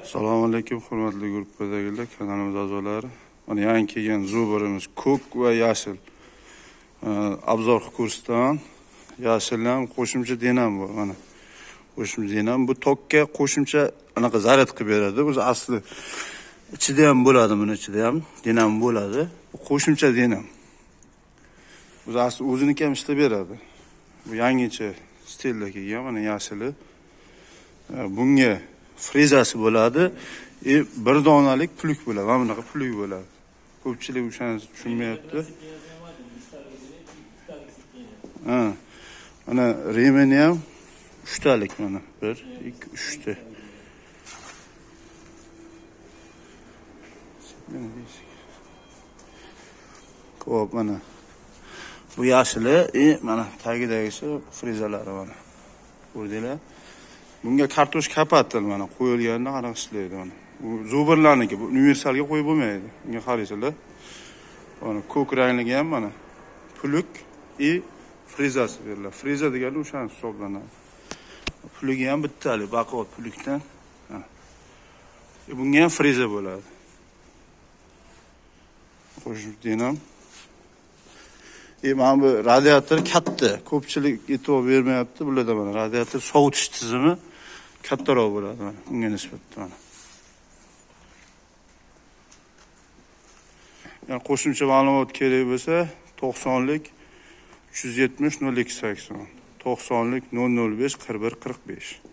Assalomu alaykum hurmatli gruppadagilar, kanalimiz a'zolari. Mana yangi kelgan zo'birimiz ko'k va yashil. Obzor kursdan yashil ham qo'shimcha denam bor. Mana qo'shimcha denam bu tokka qo'shimcha anaqa zaryad qilib beradi. O'zi asli ichida ham bo'ladi, buni ichida ham denam bo'ladi. Bu qo'shimcha denam. O'zi asli o'ziniki ham ishlab beradi. Bu yangicha stilda kelgan, mana yashili. Bunga frezasi bo'ladi. Bir donalik puluk bo'ladi. Mana bunaqa puluk bo'ladi. Ko'pchilik o'shani tushunmayapti. Mana remeni ham 3 talik mana. 1, 2, 3 ta. Xo'p, mana bu yashili, mana tagidagisi frezalari mana. Ko'rdinglar? Bunga kartosh kapatil mana qo'yilganda qanaqa ishlaydi mana. Bu zo'birlarniki, bu universalga qo'yib bo'lmaydi. Bunga qaraysizlar. Mana ko'k rangligi ham mana puluk frezasi beriladi. Freza degani o'shani hisoblanadi. Pulugi ham bittalik, baquvvat pulukdan. Bunga ham freza bo'ladi. Qo'shib denam. Mana bu radiator katta. Ko'pchilik e'tibor bermayapti. Bularda mana radiator sovutish tizimi kattaroq bo'ladi mana unga nisbatan mana. Yani qo'shimcha ma'lumot kerak bo'lsa 90lik 370 0280, 90lik 005 41 45.